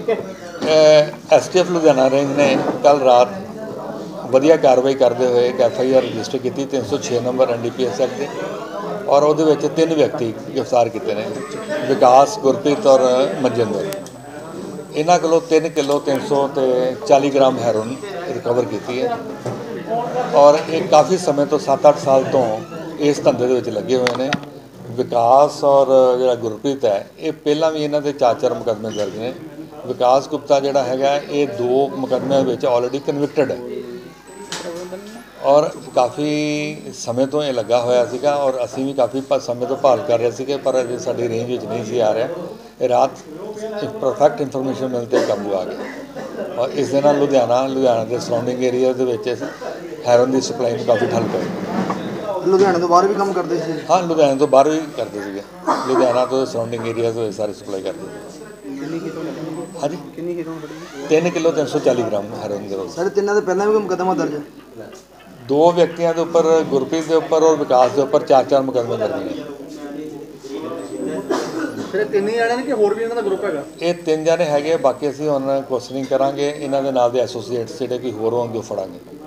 STF Ludhiana range ने कल रात वधिया कार्रवाई करते हुए एक FIR रजिस्टर की 306 नंबर NDPS एक्ट की और वो 3 व्यक्ति गिरफ्तार किए हैं, विकास, गुरप्रीत और मनजिंदर। इन्हों को 3 किलो 340 ग्राम हैरोइन रिकवर की है और ये काफ़ी समय तो 7-8 साल तो इस धंधे के लगे हुए हैं। विकास और जो गुरप्रीत है ये पहला भी इन्हों के 4 मुकदमे दर्ज ने। विकास गुप्ता जोड़ा है ये 2 मुकदमों ऑलरेडी कन्विक्टेड है और काफ़ी समय तो ये लगा होया सीगा और असी भी काफ़ी समय तो भाल कर रहे थे पर अजे साडी रेंज में नहीं सी आ रहा। रात परफेक्ट इन्फॉर्मेशन मिलते काबू आ गया और इस दे नाल लुधियाना के सराउंडिंग एरिया हैरोइन की सप्लाई में काफ़ी ठल पई। लुधियाना तो बाहर भी काम करते थे? हाँ, लुधियाना तो बाहर भी करते थे, लुधियाना तो सराउंडिंग एरिया सारी सप्लाई करते थे। हाँ जी, 3 किलो 340 ग्राम हैरोइन के रोज। सर तिन्हां दे पहला भी मुकदमा दर्ज है? 2 व्यक्तियों के उपर, गुरप्रीत के उपर और विकास के उपर 4 मुकदमे दर्ज हैं। फिर 3 ही जने कि होर भी इन्हां दा ग्रुप हैगा? ये 3 जने हैगे, बाकी असीं हुण क्वेश्चनिंग करांगे, इन्हां दे नाल दे एसोसीएट्स जिहड़े कि होर होणगे फड़ांगे।